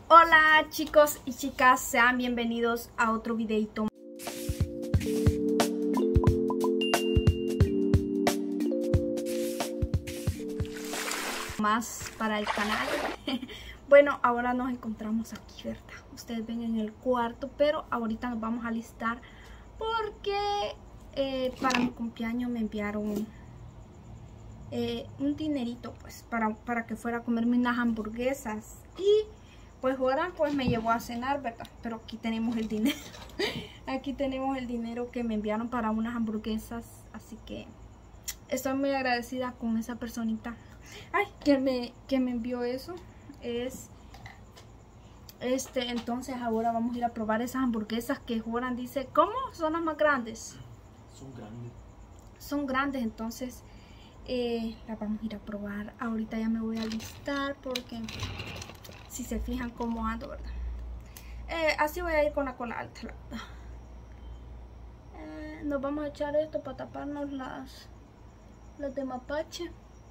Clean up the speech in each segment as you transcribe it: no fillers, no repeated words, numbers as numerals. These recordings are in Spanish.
Hola chicos y chicas, sean bienvenidos a otro videito más para el canal. Bueno, ahora nos encontramos aquí, ¿verdad? Ustedes ven en el cuarto, pero ahorita nos vamos a alistar porque para mi cumpleaños me enviaron un dinerito pues para que fuera a comerme unas hamburguesas y pues ahora pues me llevó a cenar, ¿verdad? Pero aquí tenemos el dinero. Aquí tenemos el dinero que me enviaron para unas hamburguesas, así que estoy muy agradecida con esa personita. Ay, que me envió eso. Es entonces ahora vamos a ir a probar esas hamburguesas que Joran dice, ¿cómo? Son las más grandes. Son grandes. Son grandes, entonces las vamos a ir a probar. Ahorita ya me voy a alistar porque si se fijan cómo ando, ¿verdad? Así voy a ir con la cola alta, la verdad. Nos vamos a echar esto para taparnos las de mapache.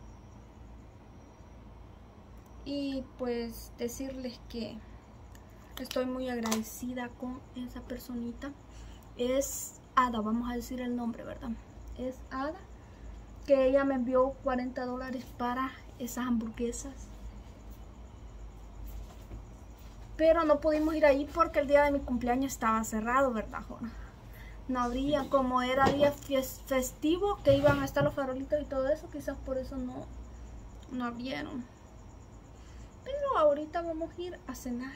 Y pues decirles que estoy muy agradecida con esa personita. Es Ada, vamos a decir el nombre, ¿verdad? Es Ada, que ella me envió $40 para esas hamburguesas. Pero no pudimos ir ahí porque el día de mi cumpleaños estaba cerrado, ¿verdad, Jona? No habría, como era día festivo, que iban a estar los farolitos y todo eso, quizás por eso no abrieron. Pero ahorita vamos a ir a cenar.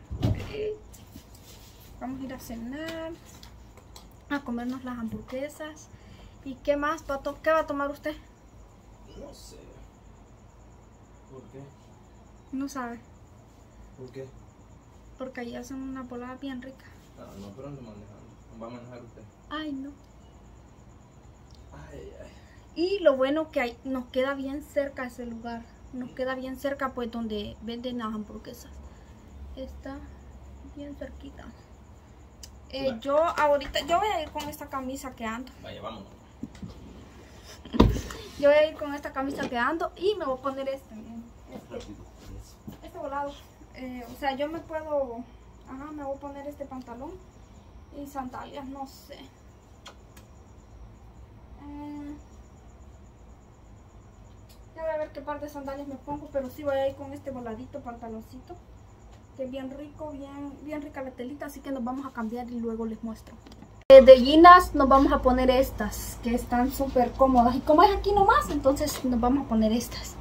Vamos a ir a cenar, a comernos las hamburguesas. ¿Y qué más? ¿Qué va a tomar usted? No sé. ¿Por qué? No sabe. ¿Por qué? Porque allí hacen una volada bien rica. No, pero ando manejando. ¿Va a manejar usted? Ay, no. Ay. Y lo bueno que nos queda bien cerca ese lugar. Nos queda bien cerca pues donde venden las hamburguesas. Está bien cerquita. Yo voy a ir con esta camisa que ando. Vaya, vámonos. Yo voy a ir con esta camisa que ando y me voy a poner este volado. O sea, yo me puedo... Ajá, me voy a poner este pantalón y sandalias, no sé. Ya voy a ver qué par de sandalias me pongo, pero sí voy a ir con este voladito pantaloncito, que es bien rico, bien rica la telita, así que nos vamos a cambiar y luego les muestro. De jeans nos vamos a poner estas, que están súper cómodas, y como es aquí nomás, entonces nos vamos a poner estas.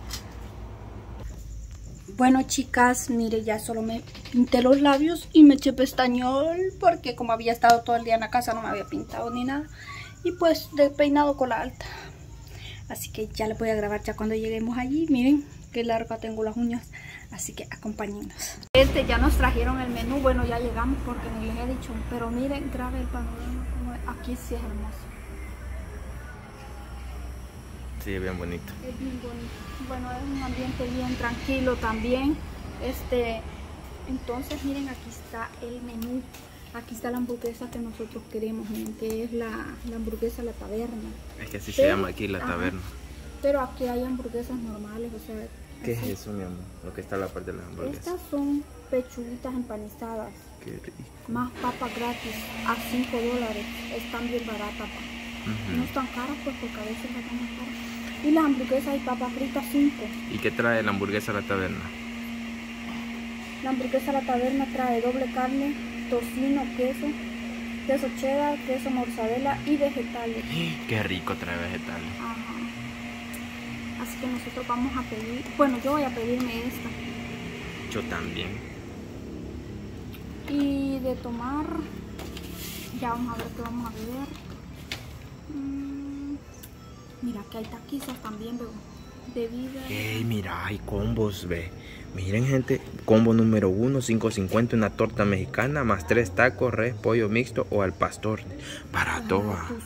Bueno chicas, mire, ya solo me pinté los labios y me eché pestañol, porque como había estado todo el día en la casa no me había pintado ni nada, y pues de peinado cola alta. Así que ya les voy a grabar ya cuando lleguemos allí. Miren qué larga tengo las uñas. Así que acompáñennos. Ya nos trajeron el menú. Bueno, ya llegamos porque ni les he dicho. Pero miren, grabe el panorama. Aquí sí es hermoso. Sí, es bien bonito. Es bien bonito. Bueno, es un ambiente bien tranquilo también. Entonces miren, aquí está el menú. Aquí está la hamburguesa que nosotros queremos, miren, que es la hamburguesa La Taberna. Es que así se llama aquí, La Taberna. Pero aquí hay hamburguesas normales, o sea... ¿Qué es eso, mi amor? Lo que está a la parte de las hamburguesas. Estas son pechuguitas empanizadas. Qué rico. Más papas gratis, a $5. Están bien baratas, No están caras, pues, porque a veces las dan más caras. Y las hamburguesas y papas fritas, 5. ¿Y qué trae la hamburguesa La Taberna? La hamburguesa La Taberna trae doble carne, tocino, queso cheddar, queso mozzarella y vegetales. Qué rico trae vegetales. Ajá. Así que nosotros vamos a pedir, bueno, yo voy a pedirme esta. Yo también. Y de tomar, ya vamos a ver qué vamos a beber. Mira que hay taquizas también, bebo. De vida. Ey, mira, hay combos, ve. Miren, gente, combo número 1, $5.50, una torta mexicana, más 3 tacos, res, pollo mixto o al pastor. Barato, va. $5.50.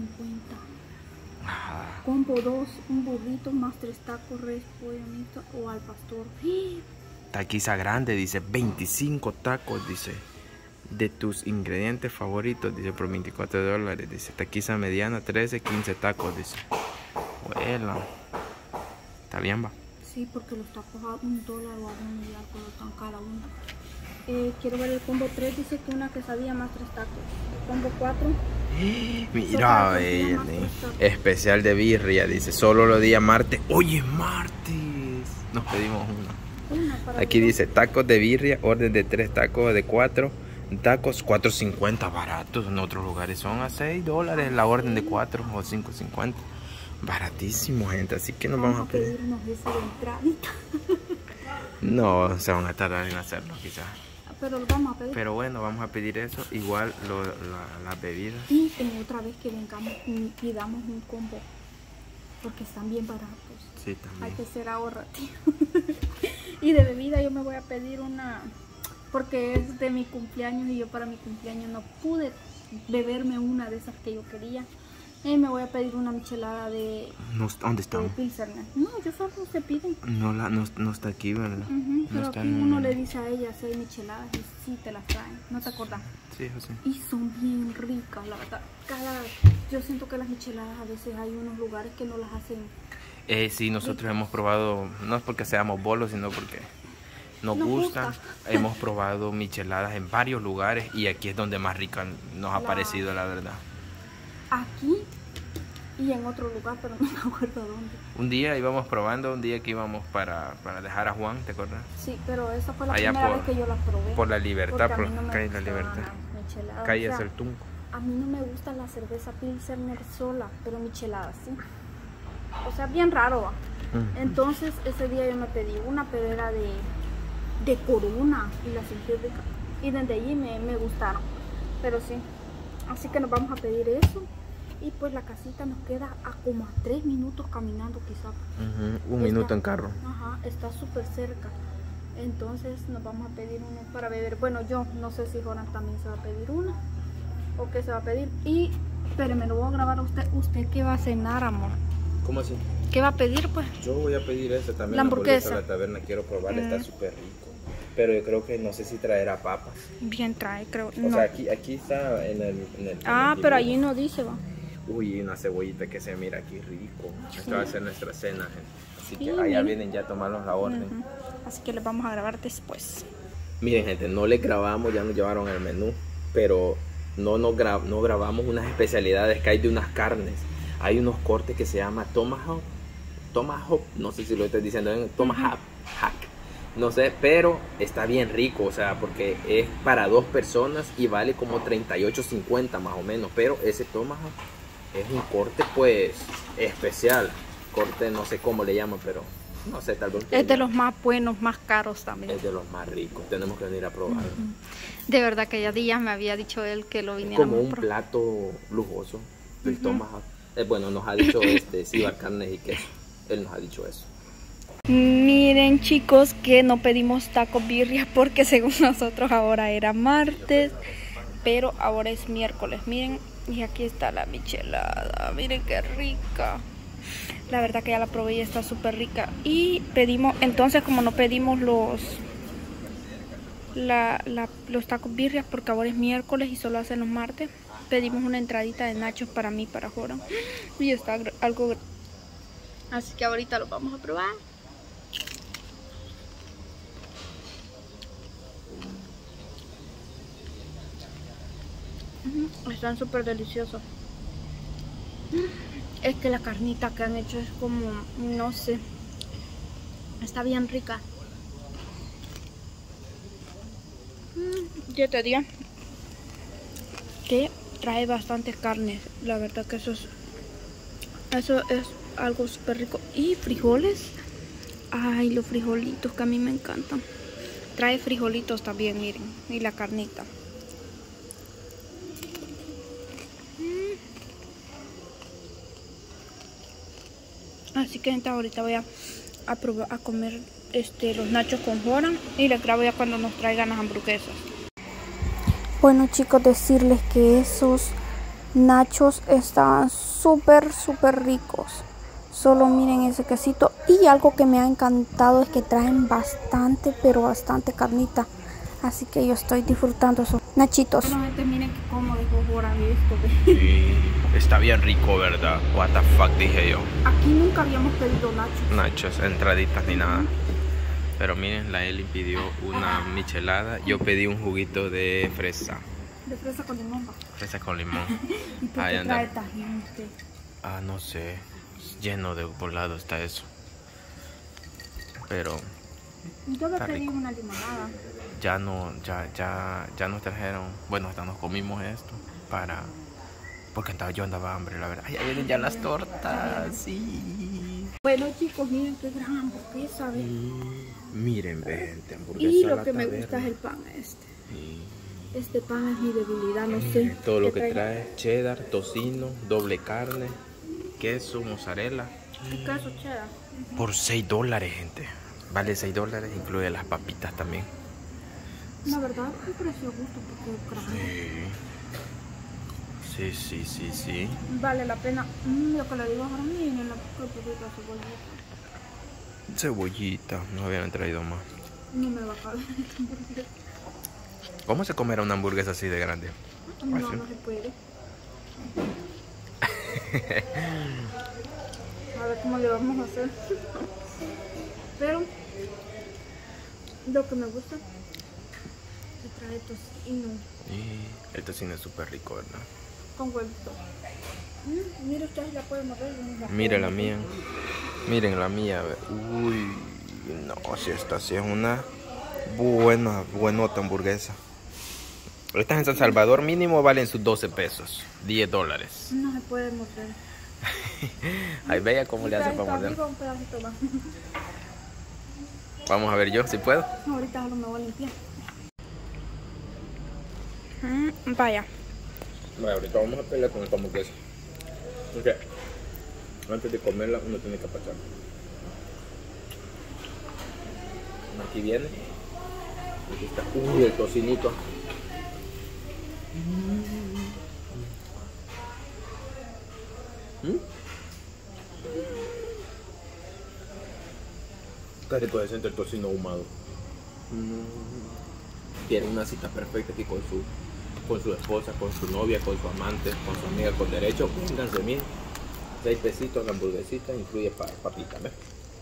Ajá. Combo 2, un burrito, más 3 tacos, res, pollo mixto o al pastor. Taquiza grande, dice, 25 tacos, dice. De tus ingredientes favoritos, dice, por $24, dice. Taquiza mediana, 13, 15 tacos, dice. Bueno, está bien, va. Sí, porque los tacos a $1 o a $1 y algo están cada uno. quiero ver el combo 3, dice que una quesadilla más 3 tacos. El combo 4. Mira, especial de birria, dice, solo los días martes. Oye, martes. Nos pedimos una. Aquí dice, tacos de birria, orden de 3 tacos de 4. Tacos, $4.50, baratos. En otros lugares son a $6 la orden de 4 o $5.50. Baratísimo, gente. Así que nos vamos a pedir. Pedirnos ese de entradita. No, se van a tardar en hacerlo, quizás. Pero lo vamos a pedir. Pero bueno, vamos a pedir eso. Igual las bebidas. Y en otra vez que vengamos, pidamos un combo. Porque están bien baratos. Sí, también. Hay que ser ahorrativo. Y de bebida yo me voy a pedir una. Porque es de mi cumpleaños y yo para mi cumpleaños no pude beberme una de esas que yo quería. Y me voy a pedir una michelada de... ¿Dónde estamos? De Pilsener. No, yo solo se piden. No está aquí, ¿verdad? Pero No aquí está uno le dice a ella si hay micheladas y sí te las traen. ¿No te acordás? Sí, José. Y son bien ricas, la verdad. Yo siento que las micheladas a veces hay unos lugares que no las hacen. Sí, nosotros hemos probado, no es porque seamos bolos, sino porque nos gustan. Hemos probado micheladas en varios lugares y aquí es donde más rica nos ha parecido, la verdad. Aquí y en otro lugar, pero no me acuerdo dónde. Un día íbamos probando, un día que íbamos para dejar a Juan, ¿te acuerdas? Sí, pero esa fue la allá primera vez que yo la probé. Por la Libertad, por no calle La Libertad. Calle El Tunco. A mí no me gusta la cerveza Pilsener sola, pero michelada sí. O sea, bien raro, ¿va? Entonces ese día yo me pedí una, pero era de Corona y la sentí rica. Y desde allí me gustaron. Pero sí, así que nos vamos a pedir eso. Y pues la casita nos queda a como a 3 minutos caminando quizá. Un minuto en carro. Ajá, está súper cerca. Entonces nos vamos a pedir uno para beber. Bueno, yo no sé si Jonas también se va a pedir una o qué se va a pedir. Y, pero me lo voy a grabar a usted. ¿Usted qué va a cenar, amor? ¿Cómo así? ¿Qué va a pedir, pues? Yo voy a pedir esa también. La hamburguesa. La taberna, quiero probarla, está súper rico. Pero yo creo que no sé si traerá papas. Bien trae, creo. O sea, aquí está en el pero allí no dice, va. Uy, una cebollita que se mira aquí rico. Sí. Esta va a ser nuestra cena, gente. Así Sí, que allá miren. vienen ya a tomarnos la orden. Así que les vamos a grabar después. Miren, gente, no les grabamos, ya nos llevaron el menú, pero no grabamos unas especialidades que hay de unas carnes. Hay unos cortes que se llama Tomahawk, no sé si lo estoy diciendo bien, Tomahawk, no sé, pero está bien rico, o sea, porque es para 2 personas y vale como $38.50 más o menos, pero ese Tomahawk es un corte pues especial, corte no sé cómo le llaman, pero no sé, tal vez Es de los más buenos, más caros también. es de los más ricos, tenemos que venir a probarlo. De verdad que ya días me había dicho él que lo viniera Como un plato lujoso del Tomahawk. Bueno, nos ha dicho Sibar carnes y queso. Él nos ha dicho eso. Miren, chicos, que no pedimos tacos birria porque según nosotros ahora era martes, pero ahora es miércoles. Miren, y aquí está la michelada. Miren qué rica. La verdad que ya la probé y está súper rica. Y pedimos, entonces como no pedimos los tacos birrias porque ahora es miércoles y solo hacen los martes, pedimos una entradita de nachos para mí, para Joran. Y está algo... Así que ahorita lo vamos a probar. Están súper deliciosos. Es que la carnita que han hecho es como, no sé, está bien rica. Yo te digo que trae bastantes carnes. La verdad que eso es algo súper rico. Y frijoles. Ay, los frijolitos que a mí me encantan. Trae frijolitos también, miren. Y la carnita. Así que gente, ahorita voy a probar a comer los nachos con Joran. Y les grabo ya cuando nos traigan las hamburguesas. Bueno, chicos, decirles que esos nachos estaban súper ricos. Solo miren ese quesito. Y algo que me ha encantado es que traen bastante, pero bastante carnita. Así que yo estoy disfrutando esos nachitos. Bueno, gente, miren que cómo dejó Joran esto. Sí, está bien rico, ¿verdad? What the fuck, dije yo. Aquí nunca habíamos pedido nachos. Nachos, entraditas ni nada. Pero miren, la Eli pidió una michelada. Yo pedí un juguito de fresa. De fresa con limón. Fresa con limón. ¿Y por qué trae tajín usted? Ah, no sé. Lleno de volado está eso. Pero yo me pedí una limonada. Ya nos trajeron. Bueno, hasta nos comimos esto porque yo andaba hambre, la verdad. Ay, ya vienen ya las tortas, sí. Bueno, chicos, miren qué gran hamburguesa, ¿ves? Miren, gente, hamburguesa. Y lo que me gusta es el pan este. Sí. Este pan es mi debilidad, no sé. Todo lo que trae cheddar, tocino, doble carne, queso, mozzarella. Y queso cheddar. Por $6, gente. Vale $6, incluye las papitas también. La verdad es un precio justo porque es grande. Sí. Vale la pena. Lo que le digo ahora, miren la poquita cebollita. Cebollita, nos habían traído más. No me va a caber. ¿Cómo se comerá una hamburguesa así de grande? No, no se puede. A ver cómo le vamos a hacer. Pero lo que me gusta es trae tocino. Y el tocino es súper rico, ¿verdad? Con huevito. Mira, ustedes la pueden mover. Mira la mía. Miren la mía. Uy, no, si esta sí es una buenota hamburguesa. Estas en San Salvador mínimo valen sus 12 pesos, $10. No se puede morder. Ay, vea cómo le hace para morder. Un pedacito más. Vamos a ver yo si puedo. Ahorita solo me voy a limpiar. Vaya. Bueno, ahorita vamos a pelear con esta hamburguesa. Ok. Antes de comerla uno tiene que apachar. Aquí viene. Aquí está. Uy, el tocinito. Qué rico se siente el tocino ahumado. Tiene una cita perfecta aquí con su esposa, con su novia, con su amante, con su amiga con derecho. Vénganse bien. 6 pesitos la hamburguesita, incluye papita, ¿ves?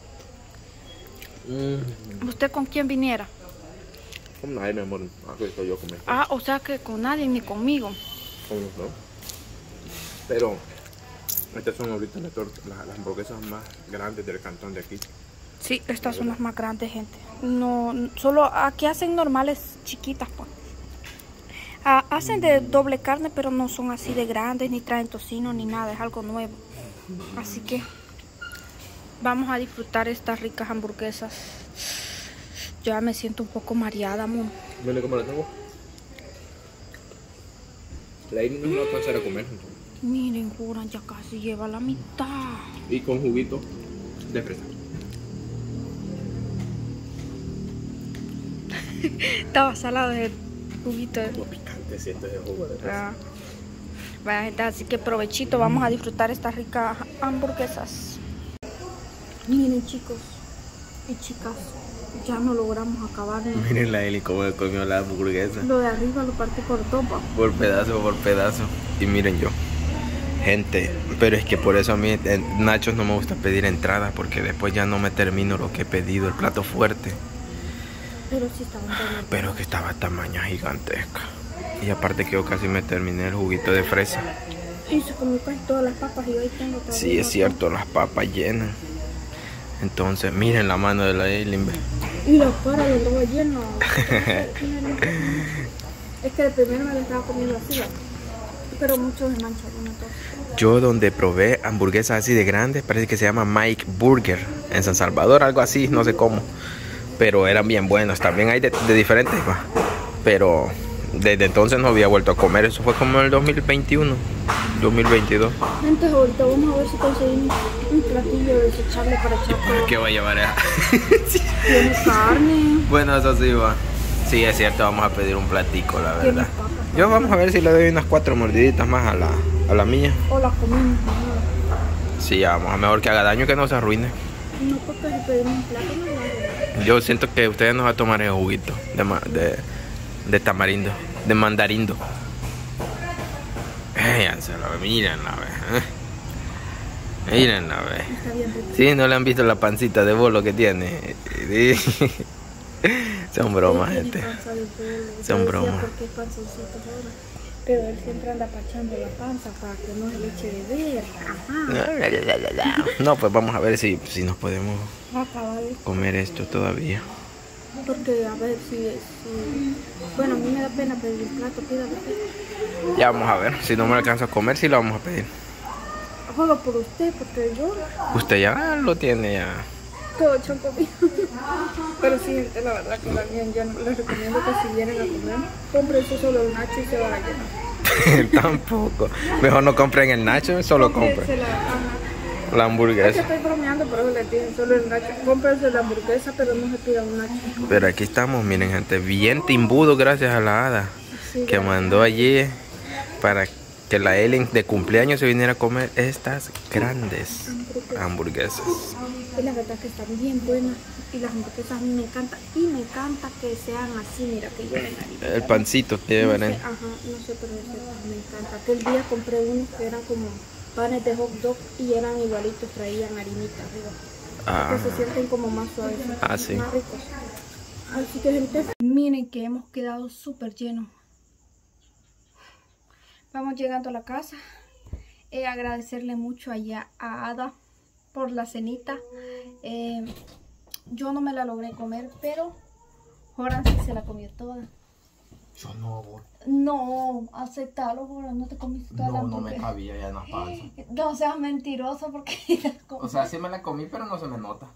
¿Usted con quién viniera? Con nadie, mi amor. Aquí estoy yo comiendo. Ah, o sea que con nadie ni conmigo. ¿No? Pero estas son ahorita las hamburguesas más grandes del cantón de aquí. Sí, estas son las más grandes, gente. No, solo aquí hacen normales chiquitas, pues. Hacen de doble carne, pero no son así de grandes, ni traen tocino, ni nada. Es algo nuevo. Así que vamos a disfrutar estas ricas hamburguesas. Yo ya me siento un poco mareada, amor. ¿Viene cómo la tengo? La Iris no va a alcanzar a comer. Miren, juran, ya casi lleva la mitad. Y con juguito de fresa. Estaba salado el juguito. Como picante siento ese jugo de fresa. Vaya, gente, así que provechito, vamos a disfrutar estas ricas hamburguesas. Miren, chicos y chicas, ya no logramos acabar. Miren la Eli cómo comió la hamburguesa. Lo de arriba lo partí por topa. Por pedazo. Y miren yo. Gente, pero es que por eso a mí en Nachos no me gusta pedir entrada, porque después ya no me termino lo que he pedido, el plato fuerte. Pero sí estaba bueno. Pero que estaba tamaña gigantesca. Y aparte que yo casi me terminé el juguito de fresa. Y se comió casi todas las papas y hoy tengo todavía. Sí, es cierto, las papas llenas. Entonces, miren la mano de la Eileen. Y la cara de todo lleno. Es que de primero me la estaba comiendo así, pero mucho se mancha. Yo donde probé hamburguesas así de grandes, parece que se llama Mike Burger. En San Salvador, algo así, no sé cómo. Pero eran bien buenos. También hay de diferentes, ¿va? Pero desde entonces no había vuelto a comer. Eso fue como en el 2021, 2022. Entonces ahorita vamos a ver si conseguimos un platillo desechable para echar. ¿Qué va a llevar? Tiene carne. Bueno, eso sí va. Sí, es cierto, vamos a pedir un platico, la verdad. Yo vamos a ver si le doy unas 4 mordiditas más a la mía. O las comimos. Sí, vamos a mejor que haga daño que no se arruine. No, porque si pedimos un plato no lo hago. Yo siento que ustedes nos van a tomar el juguito de tamarindo, de mandarindo. Ya se lo miren, la vez. Miren a ver. Está bien rico. Sí, no le han visto la pancita de bolo que tiene. Sí. Son bromas, Tiene gente. panza de bolo. Son Yo decía, bromas. ¿por qué panzoncito ahora? Pero él siempre anda pachando la panza para que no se le eche de ver. Ajá. No, pues vamos a ver si nos podemos Acaba de... comer esto todavía. Porque a ver si... Bueno, a mí me da pena pedir un plato, pídale. Ya vamos a ver. Si no me alcanzo a comer, sí lo vamos a pedir. Solo por usted, porque yo Usted ya lo tiene ya. todo hecho comido. Pero sí, gente, la verdad que también yo les recomiendo que si vienen a comer, compren solo el nacho y se van a llenar. Tampoco. Mejor no compren el nacho, solo compren la Yo hamburguesa. estoy bromeando, pero eso les dije, solo el nacho. Cómprense la hamburguesa, pero no se pidan un nacho. Pero aquí estamos, miren, gente, bien timbudo gracias a la hada Sí, que mandó allí para que la Ellen de cumpleaños se viniera a comer estas grandes hamburguesas. y la verdad que están bien buenas. Y las hamburguesas a mí me encantan. Y me encanta que sean así, mira, que lleven harina. El pancito que No llevan sé, ahí. ajá, no sé, pero ese pan me encanta. Aquel día compré unos que eran como panes de hot dog y eran igualitos, traían harinita arriba. Ah, Que se sienten como más suaves, sí. más ricos. Así que gente, miren que hemos quedado súper llenos. Vamos llegando a la casa. Agradecerle mucho allá a Ada por la cenita. Yo no me la logré comer, pero Joran sí se la comió toda. yo no, voy. No, aceptalo, Joran, no te comiste toda la hamburguesa. cabía ya en la panza. No seas mentiroso porque la comí. O sea, sí me la comí, pero no se me nota.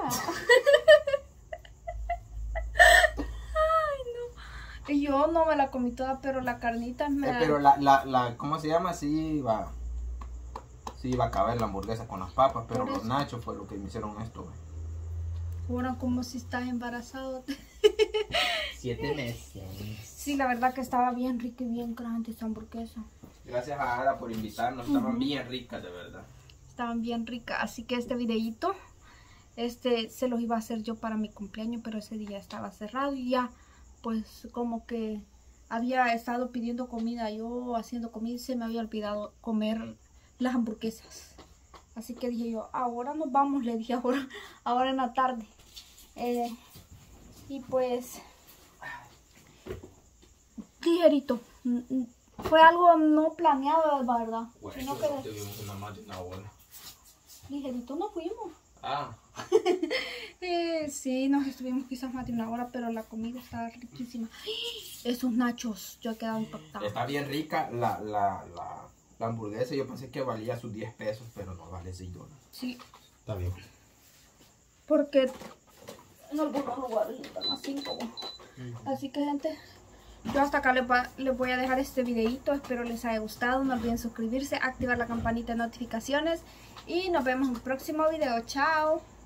Y yo no me la comí toda, pero la carnita me da... Pero ¿cómo se llama? Sí iba a caber la hamburguesa con las papas, pero Por los eso. nachos fue lo que me hicieron esto, güey. Joran, como si estás embarazado. 7 meses. Sí, la verdad que estaba bien rica y bien grande esa hamburguesa. Gracias a Ada por invitarnos, estaban bien ricas, de verdad. Estaban bien ricas, así que este videíto, se los iba a hacer yo para mi cumpleaños, pero ese día estaba cerrado y ya, pues como que había estado pidiendo comida, yo haciendo comida y se me había olvidado comer las hamburguesas. Así que dije yo, ahora nos vamos, le dije ahora en la tarde. Y pues, ligerito. Fue algo no planeado, la verdad. Sino que ligerito nos fuimos. Ah, Sí, nos estuvimos quizás más de una hora, pero la comida estaba riquísima. Esos nachos, yo he quedado impactada. está bien rica la hamburguesa. Yo pensé que valía sus 10 pesos, pero no vale $6. Sí, Está bien. porque en algunos lugares están a 5. Así que gente, yo hasta acá les voy a dejar este videito. Espero les haya gustado. No olviden suscribirse, activar la campanita de notificaciones y nos vemos en el próximo video. Chao.